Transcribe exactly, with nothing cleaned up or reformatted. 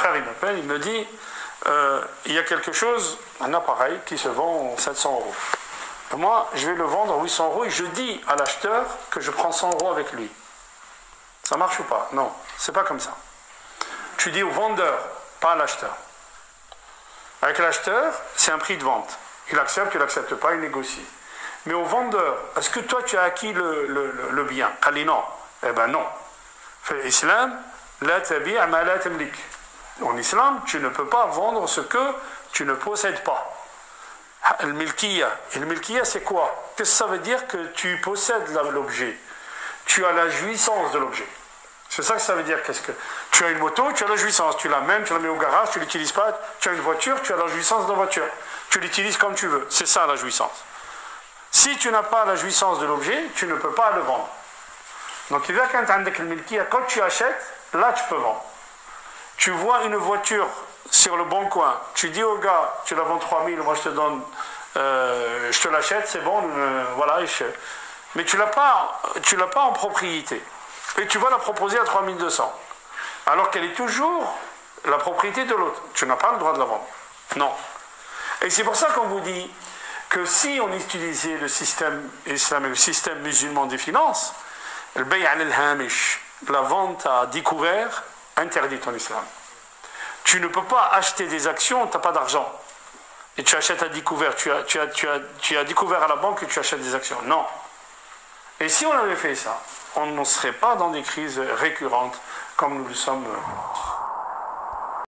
frère, il m'appelle, il me dit, euh, il y a quelque chose, un appareil qui se vend sept cents euros. Et moi, je vais le vendre à huit cents euros et je dis à l'acheteur que je prends cent euros avec lui. Ça marche ou pas? Non, c'est pas comme ça. Tu dis au vendeur, pas à l'acheteur. Avec l'acheteur, c'est un prix de vente. Il accepte, il n'accepte pas, il négocie. Mais au vendeur, est-ce que toi tu as acquis le, le, le, le bien? Allez, non. Eh ben non. L'islam, la tabi' ma la tamlik. En islam, tu ne peux pas vendre ce que tu ne possèdes pas. Le milkiya. Et le milkiya, c'est quoi? Qu'est-ce que ça veut dire que tu possèdes l'objet? Tu as la jouissance de l'objet. C'est ça que ça veut dire. Qu'est-ce que tu as une moto, tu as la jouissance. Tu l'amènes, tu la mets au garage, tu ne l'utilises pas. Tu as une voiture, tu as la jouissance de la voiture. Tu l'utilises comme tu veux. C'est ça la jouissance. Si tu n'as pas la jouissance de l'objet, tu ne peux pas le vendre. Donc, quand tu achètes, là tu peux vendre. Tu vois une voiture sur le bon coin, tu dis au gars, tu la vends trois mille, moi je te donne, euh, je te l'achète, c'est bon, euh, voilà. Je... Mais tu ne l'as pas, tu l'as pas en propriété. Et tu vas la proposer à trois mille deux cents. Alors qu'elle est toujours la propriété de l'autre. Tu n'as pas le droit de la vendre. Non. Et c'est pour ça qu'on vous dit que si on utilisait le système islamique, le système musulman des finances, le bay' al-hamish, la vente à découvert, interdite en islam. Tu ne peux pas acheter des actions, tu n'as pas d'argent. Et tu achètes à découvert, tu as, tu, as, tu, as, tu as découvert à la banque et tu achètes des actions. Non. Et si on avait fait ça, on ne serait pas dans des crises récurrentes comme nous le sommes.